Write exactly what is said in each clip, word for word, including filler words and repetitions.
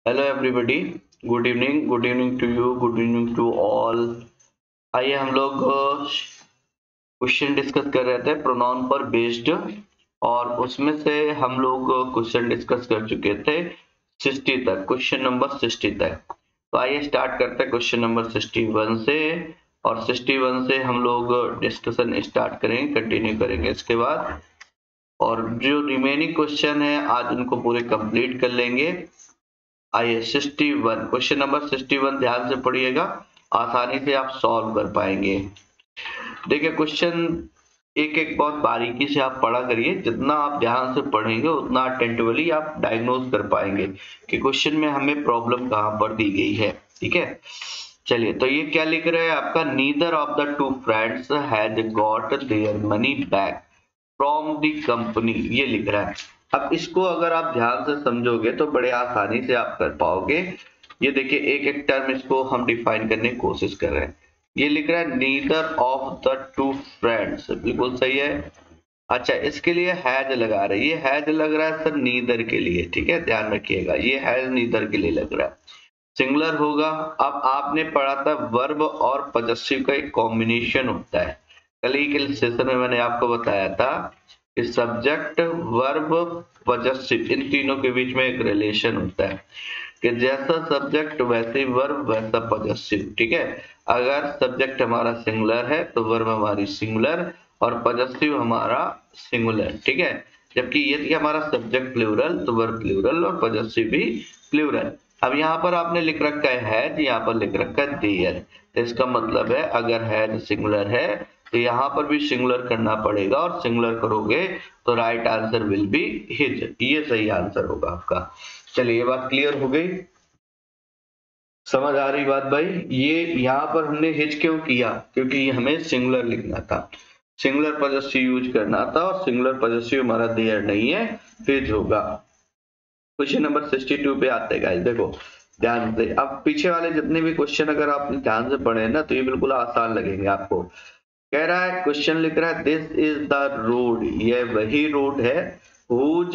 Hello everybody, good evening. Good evening to you, good evening to all. आइए हम लोग question discuss कर रहे थे प्रोनाउन पर बेस्ड, और उसमें से हम लोग क्वेश्चन डिस्कस कर चुके थे सिक्सटी तक, क्वेश्चन नंबर सिक्सटी तक। तो आइए स्टार्ट करते हैं क्वेश्चन नंबर सिक्सटी वन से, और सिक्सटी वन से हम लोग डिस्कशन स्टार्ट करेंगे, कंटिन्यू करेंगे इसके बाद। और जो रिमेनिंग क्वेश्चन है आज उनको पूरे कंप्लीट कर लेंगे। आइए sixty one, question number sixty one ध्यान से पढ़िएगा, आसानी से आप सॉल्व कर पाएंगे। देखिए क्वेश्चन एक एक बहुत बारीकी से आप पढ़ा करिए, जितना आप ध्यान से पढ़ेंगे उतना अटेंटिवली आप डायग्नोज कर पाएंगे कि क्वेश्चन में हमें प्रॉब्लम कहां पर दी गई है। ठीक है, चलिए। तो ये क्या लिख रहा है आपका, neither of the two friends has got their money back from the company, ये लिख रहा है। अब इसको अगर आप ध्यान से समझोगे तो बड़े आसानी से आप कर पाओगे। ये देखिए एक एक टर्म इसको हम डिफाइन करने की कोशिश कर रहे हैं। ये लिख रहा है neither of the two friends, बिल्कुल सही है। अच्छा, इसके लिए हैज लगा रहे हैं, ये हैज लग रहा है सर नीदर के लिए। ठीक है, ध्यान रखिएगा, ये हैज नीदर के लिए लग रहा है, सिंगुलर होगा। अब आपने पढ़ा था वर्ब और पजेसिव का एक कॉम्बिनेशन होता है, कल ही के सेशन में मैंने आपको बताया था कि सब्जेक्ट वर्ब पजेसिव इन तीनों के बीच में एक रिलेशन होता है कि जैसा सब्जेक्ट वैसे वर्ब वैसा पजेसिव। ठीक है, अगर सब्जेक्ट हमारा सिंगुलर है तो वर्ब हमारी सिंगुलर और पजेसिव हमारा सिंगुलर। ठीक है, जबकि यदि हमारा सब्जेक्ट प्लूरल तो वर्ब प्लूरल और पजेसिव भी प्लूरल। अब यहाँ पर आपने लिख रखा है हैज, यहाँ पर लिख रखा है देयर, तो इसका मतलब है अगर हैज सिंगुलर है तो यहाँ पर भी सिंगुलर करना पड़ेगा, और सिंगुलर करोगे तो right answer will be his, ये सही आंसर होगा आपका। चलिए ये बात क्लियर हो गई, समझ आ रही बात भाई। ये यहाँ पर हमने हिज क्यों किया, क्योंकि हमें सिंगुलर लिखना था, सिंगुलर पजेसिव यूज करना था, और सिंगुलर पजेसिव हमारा देयर नहीं है, हिज होगा। क्वेश्चन नंबर सिक्सटी टू पे आते हैं गाइस, देखो ध्यान से। अब पीछे वाले जितने भी क्वेश्चन अगर आपने ध्यान से पढ़े ना तो ये बिल्कुल आसान लगेंगे आपको। कह रहा है, क्वेश्चन लिख रहा है दिस इज द रोड, ये वही रोड है हुज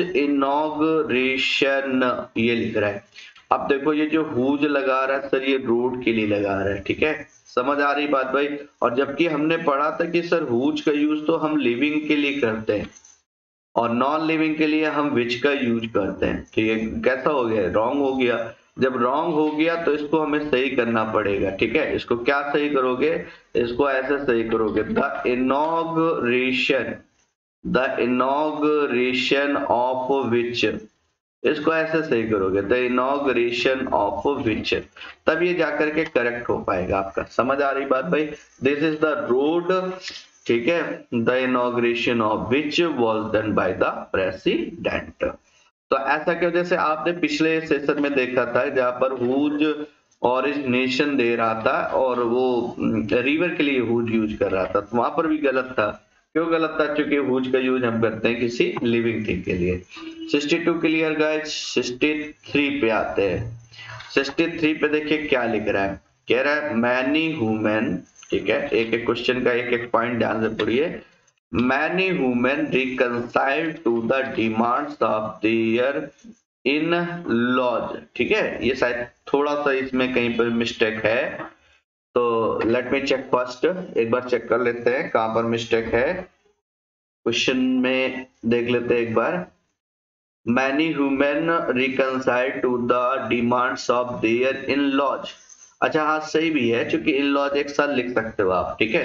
इनॉग्रेशन, ये लिख रहा है। अब देखो ये जो हुज लगा रहा है सर, ये रोड के लिए लगा रहा है। ठीक है, समझ आ रही बात भाई। और जबकि हमने पढ़ा था कि सर हुज का यूज तो हम लिविंग के लिए करते हैं और नॉन लिविंग के लिए हम विच का यूज करते हैं। ठीक है, कैसा हो गया, रॉन्ग हो गया। जब रॉन्ग हो गया तो इसको हमें सही करना पड़ेगा। ठीक है, इसको क्या सही करोगे, इसको ऐसे सही करोगे, the inauguration, the inauguration of which, इसको ऐसे सही करोगे, द इनॉग्रेशन ऑफ विच, तब ये जाकर के करेक्ट हो पाएगा आपका। समझ आ रही बात भाई। दिस इज द रोड, ठीक है, the inauguration of which was done by the president. तो ऐसा क्यों, जैसे आपने पिछले सेशन में देखा था जहां पर हुज ओरिजिनेशन दे रहा था और वो रिवर के लिए हुज यूज कर रहा था, तो वहां पर भी गलत था। क्यों गलत था, क्योंकि हुज का यूज हम करते हैं किसी लिविंग थिंग के लिए। Sixty two clear guys. Sixty three पे आते हैं। सिक्सटी थ्री पे देखिए क्या लिख रहा है, कह रहा है मैनी वुमेन। ठीक है, एक एक क्वेश्चन का एक एक पॉइंट ध्यान से पढ़िए। Many women reconcile to the demands of their in laws. ठीक है, ये शायद थोड़ा सा इसमें कहीं पर मिस्टेक है, तो लेट मी चेक फर्स्ट, एक बार चेक कर लेते हैं कहां पर मिस्टेक है। क्वेश्चन में देख लेते हैं एक बार। Many women reconcile to the demands of their in-laws। अच्छा हाँ, सही भी है, क्योंकि इन लॉज एक साथ लिख सकते हो आप। ठीक है,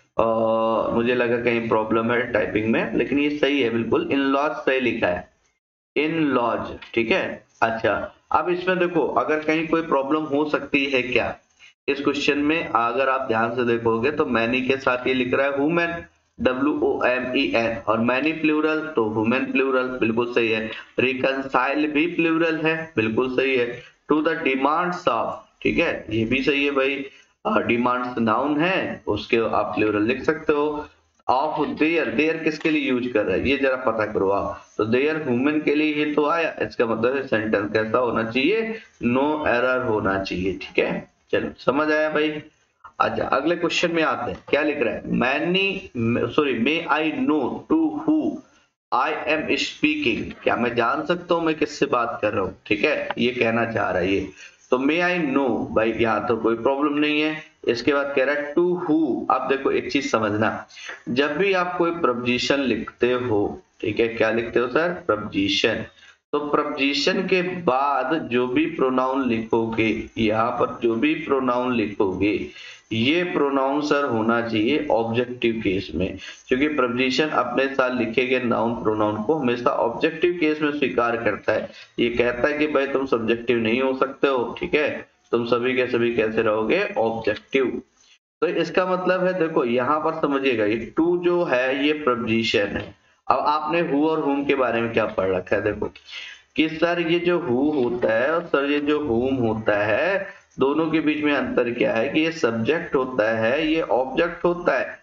आ, मुझे लगा कहीं प्रॉब्लम है टाइपिंग में, लेकिन ये सही है बिल्कुल, इन लॉज सही लिखा है, इन लॉज। ठीक है, अच्छा अब इसमें देखो अगर कहीं कोई प्रॉब्लम हो सकती है क्या इस क्वेश्चन में, अगर आप ध्यान से देखोगे तो मैनी के साथ ये लिख रहा है women, W O M E N, और मैनी प्लूरल तो वुमेन प्लूरल, बिल्कुल सही है। रिकंसाइल भी प्लूरल है, बिल्कुल सही है। टू द डिमांड्स ऑफ, ठीक है, ये भी सही है भाई, डिमांड्स नाउन है, उसके आप प्लूरल लिख सकते हो। ऑफ देयर, देयर किसके लिए यूज कर रहा है ये जरा पता करो आप, तो देयर वुमेन के लिए ही तो आया, इसका मतलब है सेंटेंस कैसा होना चाहिए, नो एरर होना चाहिए। ठीक है, चलो समझ आया भाई। अच्छा अगले क्वेश्चन में आते हैं, क्या लिख रहा है, many sorry may I know to who I am speaking, क्या मैं जान सकता हूँ मैं किससे बात कर रहा हूँ, ठीक है, ये कहना चाह रहा है ये। तो मे आई नो, भाई यहाँ तो कोई प्रॉब्लम नहीं है। इसके बाद कह रहा है टू हु। अब देखो एक चीज समझना, जब भी आप कोई प्रपोजिशन लिखते हो, ठीक है, क्या लिखते हो सर, प्रपोजिशन, तो प्रपोजिशन के बाद जो भी प्रोनाउन लिखोगे, यहाँ पर जो भी प्रोनाउन लिखोगे, ये प्रोनाउन सर होना चाहिए ऑब्जेक्टिव केस में, क्योंकि प्रपोजिशन अपने साथ लिखे गए नाउन प्रोनाउन को हमेशा ऑब्जेक्टिव केस में स्वीकार करता है। ये कहता है कि भाई तुम सब्जेक्टिव नहीं हो सकते हो, ठीक है, तुम सभी के सभी कैसे रहोगे, ऑब्जेक्टिव। तो इसका मतलब है, देखो यहाँ पर समझिएगा, ये टू जो है ये प्रपोजिशन है। अब आपने हु और हुम के बारे में क्या पढ़ रखा है, देखो कि सर ये जो हु होता है और सर ये जो हुम होता है, दोनों के बीच में अंतर क्या है कि ये सब्जेक्ट होता है, ये ऑब्जेक्ट होता है।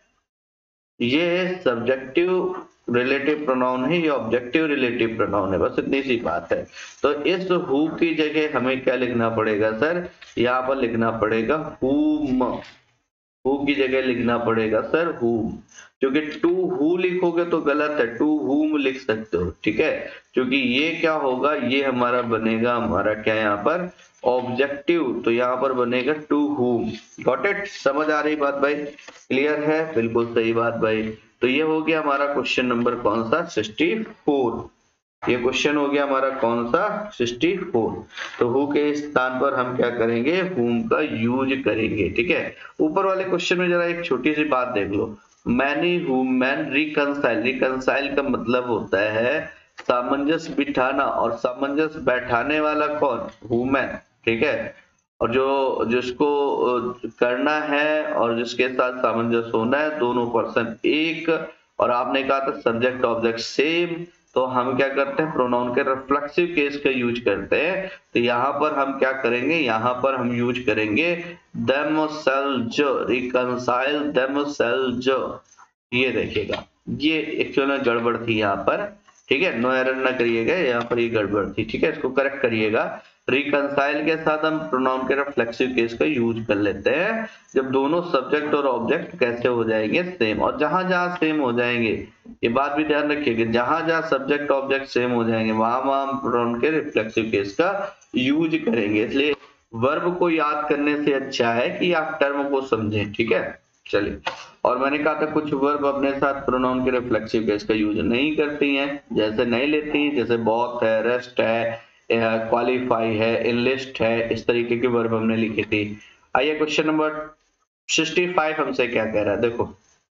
ये सब्जेक्टिव रिलेटिव प्रोनाउन है, ये ऑब्जेक्टिव रिलेटिव प्रोनाउन है, बस इतनी सी बात है। तो इस हु की जगह हमें क्या लिखना पड़ेगा सर, यहाँ पर लिखना पड़ेगा हुम। हु की जगह लिखना पड़ेगा सर हुम, क्योंकि टू हु लिखोगे तो गलत है, टू हुम लिख सकते हो, ठीक है, क्योंकि ये क्या होगा, ये हमारा बनेगा, हमारा क्या यहाँ पर ऑब्जेक्टिव, तो यहाँ पर बनेगा टू हुम। गॉट इट, समझ आ रही बात भाई, क्लियर है, बिल्कुल सही बात भाई। तो ये हो गया हमारा क्वेश्चन नंबर कौन सा, सिक्सटी फोर। ये क्वेश्चन हो गया हमारा कौन सा, सिक्सटी फोर। तो हु के स्थान पर हम क्या करेंगे, हुम का यूज करेंगे, ठीक है। ऊपर वाले क्वेश्चन में जरा एक छोटी सी बात देख लो, many whom man reconcile. Reconcile का मतलब होता है सामंजस्य बिठाना, और सामंजस्य बैठाने वाला कौन, हुमैन, ठीक है। और जो जिसको करना है और जिसके साथ सामंजस्य होना है, दोनों पर्सन एक, और आपने कहा था सब्जेक्ट ऑब्जेक्ट सेम, तो हम क्या करते हैं, प्रोनाउन के रिफ्लेक्सिव केस का यूज करते हैं। तो यहाँ पर हम क्या करेंगे, यहाँ पर हम यूज करेंगे themselves, reconcile themselves। ये देखिएगा, ये एक्चुअली गड़बड़ थी यहाँ पर, ठीक है, नो एरर ना करिएगा, यहाँ पर ये गड़बड़ थी, ठीक है, इसको करेक्ट करिएगा। रिकंसाइल के साथ हम प्रोनाउन के रिफ्लेक्सिव केस का यूज कर लेते हैं जब दोनों सब्जेक्ट और ऑब्जेक्ट कैसे हो जाएंगे, सेम। और जहां जहां सेम हो जाएंगे, ये बात भी ध्यान रखिएगा, जहां जहां सब्जेक्ट ऑब्जेक्ट सेम हो जाएंगे वहां वहां हम प्रोनाउन के रिफ्लेक्सिव केस का यूज करेंगे। इसलिए वर्ब को याद करने से अच्छा है कि आप टर्म को समझें, ठीक है। चलिए, और मैंने कहा था कुछ वर्ब अपने साथ प्रोनाउन के रिफ्लेक्सिव केस का यूज नहीं करती हैं, जैसे नहीं लेती, जैसे बहुत है, रेस्ट है, क्वालिफाई है, इनलिस्ट है, इस तरीके के वर्ब हमने लिखे थे। आइए क्वेश्चन नंबर सिक्सटी फाइव हमसे क्या कह रहा है, देखो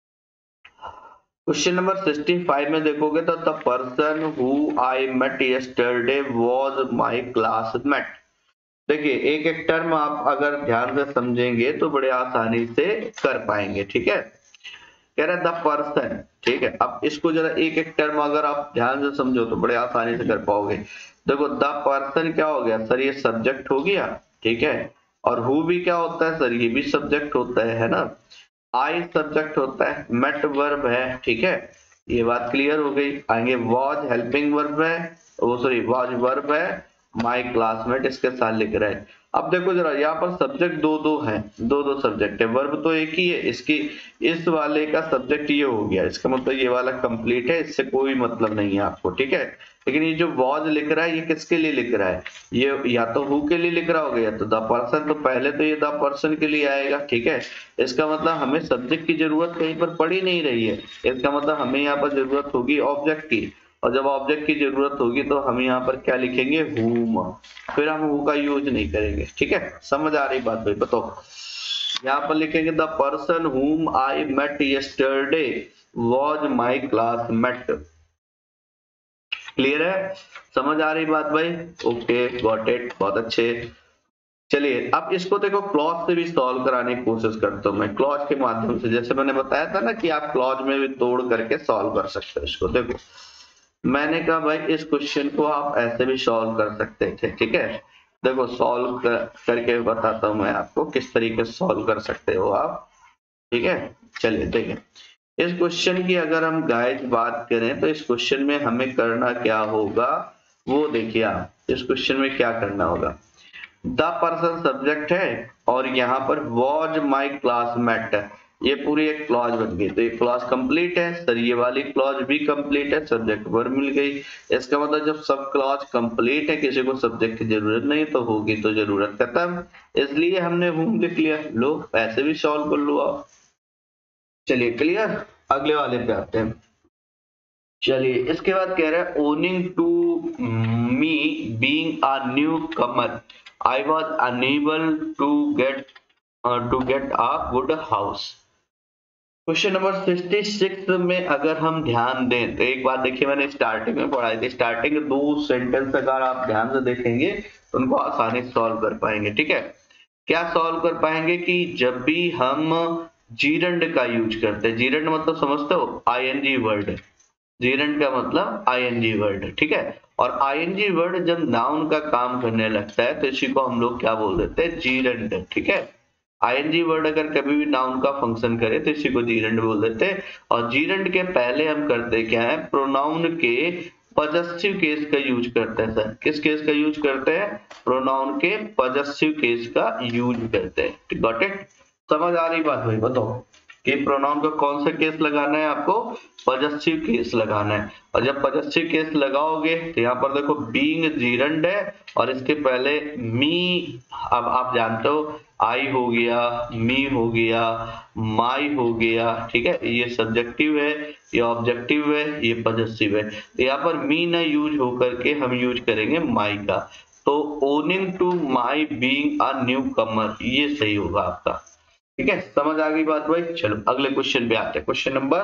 क्वेश्चन नंबर सिक्सटी फाइव में देखोगे तो the person who I met yesterday was my classmate. देखिए एक एक टर्म आप अगर ध्यान से समझेंगे तो बड़े आसानी से कर पाएंगे, ठीक है। कह रहा है द पर्सन, ठीक है। अब इसको जरा एक एक टर्म अगर आप ध्यान से समझो तो बड़े आसानी से कर पाओगे। देखो द पर्सन क्या हो गया सर, ये सब्जेक्ट हो गया, ठीक है, और हु भी क्या होता है सर, ये भी सब्जेक्ट होता है, है ना। आई सब्जेक्ट होता है, मेट वर्ब है, ठीक है, ये बात क्लियर हो गई। आएंगे वॉज हेल्पिंग वर्ब है, वो सॉरी वॉज वर्ब है, माय क्लासमेट इसके साथ लिख रहा है। अब देखो जरा यहाँ पर सब्जेक्ट दो दो हैं, दो दो सब्जेक्ट है, वर्ब तो एक ही है, इसकी इस वाले का सब्जेक्ट ये हो गया, इसका मतलब ये वाला कंप्लीट है, इससे कोई मतलब नहीं है आपको, ठीक है। लेकिन ये जो वॉज लिख रहा है ये किसके लिए लिख रहा है, ये या तो हु के लिए लिख रहा होगा या तो द पर्सन, तो पहले तो ये द पर्सन के लिए आएगा, ठीक है। इसका मतलब हमें सब्जेक्ट की जरूरत कहीं पर पड़ी नहीं रही है, इसका मतलब हमें यहाँ पर जरूरत होगी ऑब्जेक्ट की, और जब ऑब्जेक्ट की जरूरत होगी तो हम यहाँ पर क्या लिखेंगे, हुम, फिर हम हु का यूज नहीं करेंगे, ठीक है। समझ आ रही बात भाई, बताओ। यहाँ पर लिखेंगे the person whom I met yesterday was my classmate. Clear है, समझ आ रही बात भाई, ओके गॉट इट, बहुत अच्छे। चलिए अब इसको देखो क्लॉज से भी सॉल्व कराने की कोशिश करता हूँ मैं, क्लॉज के माध्यम से, जैसे मैंने बताया था ना कि आप क्लॉज में भी तोड़ करके सॉल्व कर सकते हो इसको। देखो मैंने कहा भाई इस क्वेश्चन को आप ऐसे भी सॉल्व कर सकते थे, ठीक है। देखो सॉल्व कर, करके बताता हूं मैं आपको किस तरीके से सॉल्व कर सकते हो आप, ठीक है। चलिए देखिए इस क्वेश्चन की अगर हम गाइस बात करें तो इस क्वेश्चन में हमें करना क्या होगा, वो देखिए आप इस क्वेश्चन में क्या करना होगा। द पर्सन सब्जेक्ट है और यहाँ पर वॉज माई क्लासमेट, ये पूरी एक क्लॉज बन गई। तो ये क्लॉज कंप्लीट है सर, ये वाली क्लॉज भी कंप्लीट है, सब्जेक्ट वर्ब मिल गई। इसका मतलब जब सब क्लॉज कंप्लीट है, किसी को सब्जेक्ट की जरूरत नहीं तो होगी तो जरूरत खत्म, इसलिए हमने whom लिख लिया। लो ऐसे भी सॉल्व कर लो आप। चलिए क्लियर, अगले वाले पे आते हैं। चलिए इसके बाद कह रहा है owing to me being a new comer I was unable to get to get a good house. Question number छियासठ में अगर हम ध्यान दें तो एक बात देखिए, मैंने स्टार्टिंग में पढ़ाई थी, स्टार्टिंग के दो सेंटेंस अगर आप ध्यान से देखेंगे तो उनको आसानी से सॉल्व कर पाएंगे। ठीक है, क्या सॉल्व कर पाएंगे कि जब भी हम जीरंड का यूज करते हैं, जीरंड मतलब समझते हो आईएनजी वर्ड, जीरंड का मतलब आईएनजी वर्ड। ठीक है, और आईएनजी वर्ड जब नाउन का काम करने लगता है तो इसी को हम लोग क्या बोल देते हैं, जीरंड। ठीक है, आईएनजी वर्ड अगर कभी भी नाउन का फंक्शन करे तो इसी को जीरंड बोल देते हैं। और जीरंड के पहले हम करते क्या है, प्रोनाउन के पॉजेसिव केस का यूज करते हैं। सर किस केस का यूज करते हैं, प्रोनाउन के पॉजेसिव केस का यूज करते हैं। गॉट इट, समझ आ रही बात भाई, बताओ कि प्रोनाउन का कौन सा केस लगाना है, आपको पॉजेसिव केस लगाना है। और जब पॉजेसिव केस लगाओगे तो यहाँ पर देखो बीइंग जीरंड है और इसके पहले मी, अब आप जानते हो आई हो गया, मी हो गया, माई हो गया। ठीक है, ये सब्जेक्टिव है, ये ऑब्जेक्टिव है, ये पॉजेसिव है। तो यहाँ पर मी ना यूज होकर के हम यूज करेंगे माई का। तो owing to my being a new comer, ये सही होगा आपका। ठीक है, समझ आ गई बात भाई। चलो अगले क्वेश्चन पे आते हैं। क्वेश्चन नंबर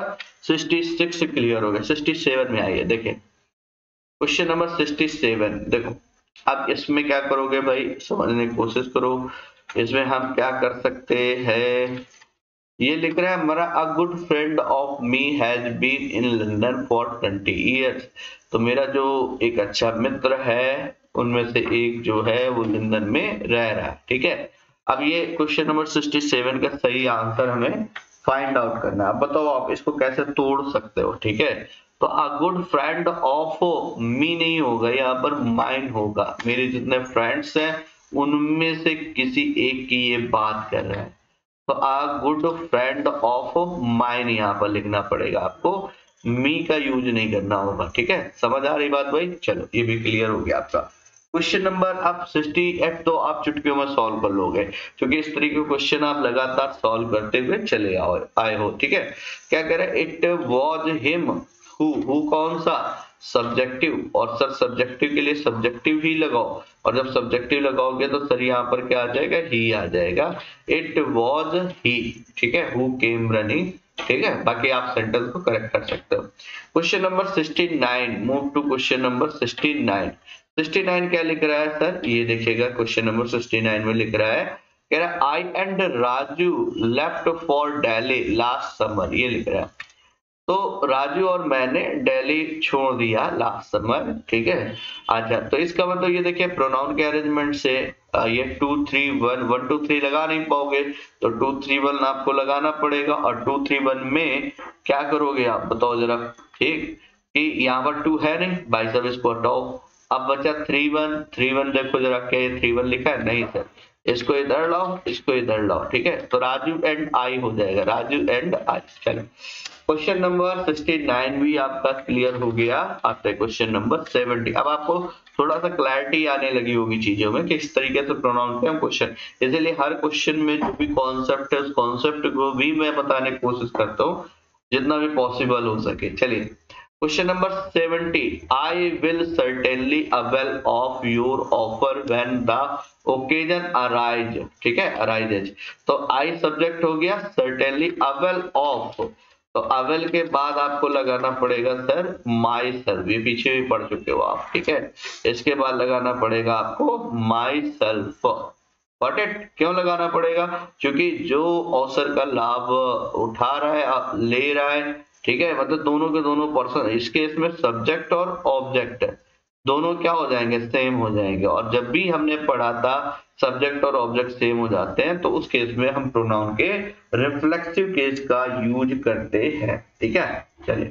छियासठ क्लियर हो गया, सड़सठ में आइए देखें। क्वेश्चन नंबर सड़सठ देखो, अब इसमें क्या करोगे भाई, समझने की कोशिश करो। इसमें हम क्या कर सकते हैं, ये लिख रहा है हमारा a good friend of me has been in London for twenty years. तो मेरा जो एक अच्छा मित्र है उनमें से एक जो है वो लंदन में रह रहा है। ठीक है, अब ये क्वेश्चन नंबर सड़सठ का सही आंसर हमें फाइंड आउट करना है। अब बताओ आप इसको कैसे तोड़ सकते हो। ठीक है, तो a good friend of me नहीं होगा, यहाँ पर माइन होगा। मेरे जितने फ्रेंड्स हैं उनमें से किसी एक की ये बात कर रहा है, तो a good friend of mine यहाँ पर लिखना पड़ेगा आपको, मी का यूज नहीं करना होगा। ठीक है, समझ आ रही बात भाई। चलो ये भी क्लियर हो गया आपका। क्वेश्चन नंबर आप अड़सठ तो आप चुटकियों में सॉल्व कर लोगे, क्योंकि इस तरीके के क्वेश्चन आप लगातार सॉल्व करते हुए चले आओ आए हो। ठीक है, क्या कह रहे हैं, it was him who, who कौन सा, सब्जेक्टिव, और सर सब्जेक्टिव के लिए सब्जेक्टिव ही लगाओ, और जब सब्जेक्टिव लगाओगे तो सर यहाँ पर क्या आ जाएगा, ही आ जाएगा। इट वॉज ही, ठीक है, हु केम रनिंग। ठीक है, बाकी आप सेंटेंस को करेक्ट कर सकते हो। क्वेश्चन नंबर उनहत्तर, मूव टू क्वेश्चन नंबर उनहत्तर। उनहत्तर क्या लिख रहा है सर, ये देखिएगा क्वेश्चन नंबर उनहत्तर में लिख रहा है, कह रहा है I and Raju left for Delhi last summer, ये लिख रहा है। तो राजू और मैंने दिल्ली छोड़ दिया लास्ट समर। ठीक है, अच्छा तो इसका मतलब ये देखिए प्रोनाउन के अरेंजमेंट से ये two three one, one two three लगा नहीं पाओगे, तो टू थ्री वन आपको लगाना पड़ेगा। और टू थ्री वन में क्या करोगे आप बताओ जरा, ठीक कि यहाँ पर टू है नहीं भाई साहब, इसको हटाओ। अब बचा थ्री वन, थ्री वन देखो जरा, क्या ये थ्री वन लिखा है, नहीं सर, इसको इधर लाओ, इसको इधर लाओ। ठीक है, तो राजू एंड आई हो जाएगा, राजू एंड आई। चलो क्वेश्चन नंबर उनहत्तर भी आपका क्लियर हो गया। आते हैं क्वेश्चन नंबर सत्तर। अब आपको थोड़ा सा क्लैरिटी आने लगी होगी चीजों में कि इस तरीके से प्रोनाउंस पे हम क्वेश्चन, इसलिए हर क्वेश्चन में जो भी कॉन्सेप्ट है उस कॉन्सेप्ट को भी मैं बताने की कोशिश करता हूँ जितना भी पॉसिबल हो सके। चलिए क्वेश्चन नंबर सत्तर, I will certainly avail of your offer when the occasion arise. ठीक है, अराइजेज, तो आई सब्जेक्ट हो गया, सर्टेनली अवेल ऑफ, तो अवेल के बाद आपको लगाना पड़ेगा सर माई सेल्फ, ये पीछे भी पढ़ चुके हो आप। ठीक है, इसके बाद लगाना पड़ेगा आपको माई सेल्फ। गॉट इट, क्यों लगाना पड़ेगा, क्योंकि जो अवसर का लाभ उठा रहा है, ले रहा है, ठीक है, मतलब दोनों के दोनों पर्सन, इस केस में सब्जेक्ट और ऑब्जेक्ट दोनों क्या हो जाएंगे, सेम हो जाएंगे। और जब भी हमने पढ़ा था सब्जेक्ट और ऑब्जेक्ट सेम हो जाते हैं तो उस केस में हम प्रोनाउन के रिफ्लेक्सिव केस का यूज करते हैं। ठीक है, चलिए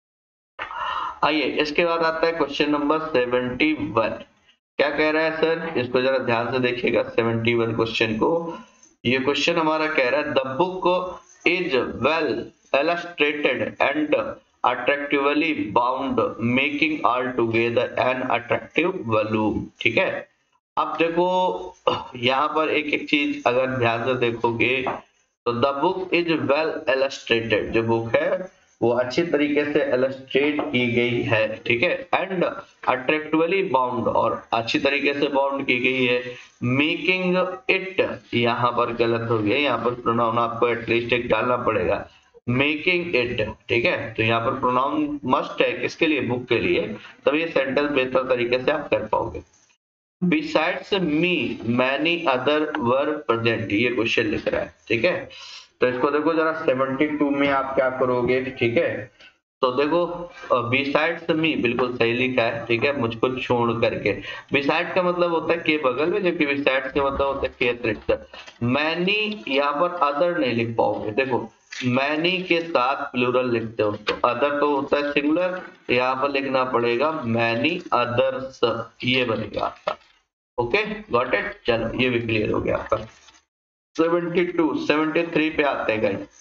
आइए इसके बाद आता है क्वेश्चन नंबर इकहत्तर। क्या कह रहा है सर, इसको जरा ध्यान से देखिएगा इकहत्तर क्वेश्चन को। ये क्वेश्चन हमारा कह रहा है the book is well illustrated and attractively bound, making altogether an attractive volume। ठीक है, अब देखो यहाँ पर एक एक चीज अगर ध्यान से देखोगे तो the book is well illustrated, जो बुक है वो अच्छी तरीके से इलस्ट्रेट की गई है। ठीक है, एंड अट्रैक्टिवली बाउंड, और अच्छी तरीके से बाउंड की गई है। मेकिंग इट, यहाँ पर गलत हो गया, यहाँ पर प्रोनाउन आपको एटलीस्ट एक डालना पड़ेगा, मेकिंग इट। ठीक है, तो यहाँ पर प्रोनाउन मस्ट है किसके लिए, बुक के लिए, तब ये सेंटेंस बेहतर तरीके से आप कर पाओगे। Besides me, many other were present, ये क्वेश्चन लिख रहा है। ठीक है, तो इसको देखो जरा बहत्तर में आप क्या करोगे। ठीक है, तो देखो बिसाइड्स मी बिल्कुल सही लिखा है। ठीक है, मुझको छोड़ करके, बिसाइड का मतलब होता है के बगल में, जबकि बिसाइड्स का मतलब होता है के अतिरिक्त कर। मैनी यहाँ पर अदर नहीं लिख पाओगे, देखो मैनी के साथ प्लूरल लिखते हो तो अदर तो होता है सिंगुलर, यहाँ पर लिखना पड़ेगा मैनी अदर्स, ये बनेगा आपका। Okay, got it. चलो ये भी क्लियर हो गया आपका। बहत्तर, तिहत्तर पे आते हैं गाइस।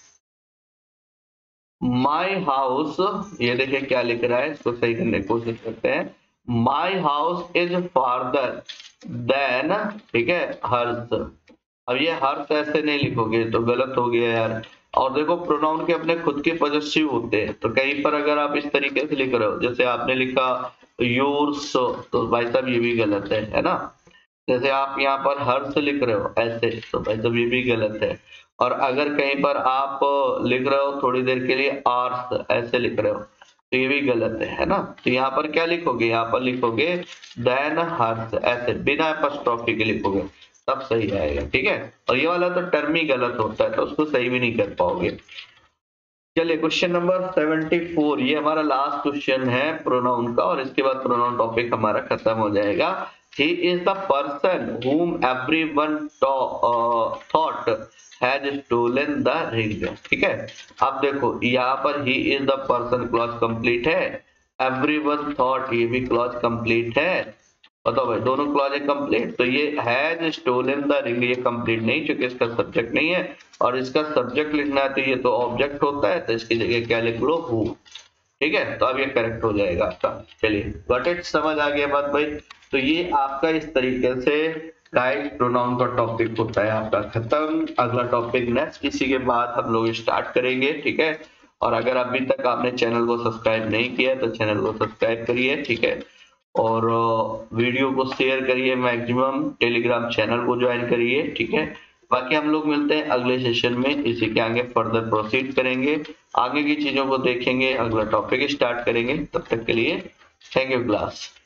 माई हाउस, ये देखिए क्या लिख रहा है, इसको सही करने की कोशिश करते हैं। My house is farther than, ठीक है, हर्ष। अब ये हर्ष ऐसे नहीं लिखोगे तो गलत हो गया यार। और देखो प्रोनाउन के अपने खुद के पॉजेसिव होते हैं, तो कहीं पर अगर आप इस तरीके से लिख रहे हो, जैसे आपने लिखा योर्स, तो भाई साहब ये भी गलत है, है ना। जैसे आप यहाँ पर हर्ष लिख रहे हो ऐसे, तो भाई साहब ये भी गलत है। और अगर कहीं पर आप लिख रहे हो थोड़ी देर के लिए आर्स, ऐसे लिख रहे हो, तो ये भी गलत है, है ना। तो यहाँ पर क्या लिखोगे, यहाँ पर लिखोगे देन हर्ष, ऐसे बिना एपॉस्ट्रोफी के लिखोगे, तब सही आएगा। ठीक है, और ये वाला तो टर्म ही गलत होता है, तो उसको सही भी नहीं कर पाओगे। चलिए क्वेश्चन नंबर चौहत्तर, ये हमारा लास्ट क्वेश्चन है प्रोनाउन का, और इसके बाद प्रोनाउन टॉपिक हमारा खत्म हो जाएगा। He is the person whom everyone thought has stolen the ring। ठीक है, अब देखो यहाँ पर he is the person clause complete है, everyone thought ये भी क्लॉज कंप्लीट है। बताओ भाई, दोनों क्लॉज है कंप्लीट, तो ये हैज स्टोलन द रिंग ये कंप्लीट नहीं, क्योंकि इसका सब्जेक्ट नहीं है, और इसका सब्जेक्ट लिखना है तो ये तो ऑब्जेक्ट होता है, तो इसकी जगह क्या लिख लो, हु। ठीक है, तो अब ये करेक्ट हो जाएगा आपका। चलिए गॉट इट, समझ आ गया बात भाई। तो ये आपका इस तरीके से गाइस प्रोनाउन का टॉपिक होता है आपका खत्म। अगला टॉपिक नेक्स्ट इसी के बाद हम लोग स्टार्ट करेंगे। ठीक है, और अगर अभी तक आपने चैनल को सब्सक्राइब नहीं किया तो चैनल को सब्सक्राइब करिए। ठीक है, और वीडियो को शेयर करिए मैक्सिमम, टेलीग्राम चैनल को ज्वाइन करिए। ठीक है, बाकी हम लोग मिलते हैं अगले सेशन में, इसी के आगे फर्दर प्रोसीड करेंगे, आगे की चीजों को देखेंगे, अगला टॉपिक स्टार्ट करेंगे। तब तक के लिए थैंक यू क्लास।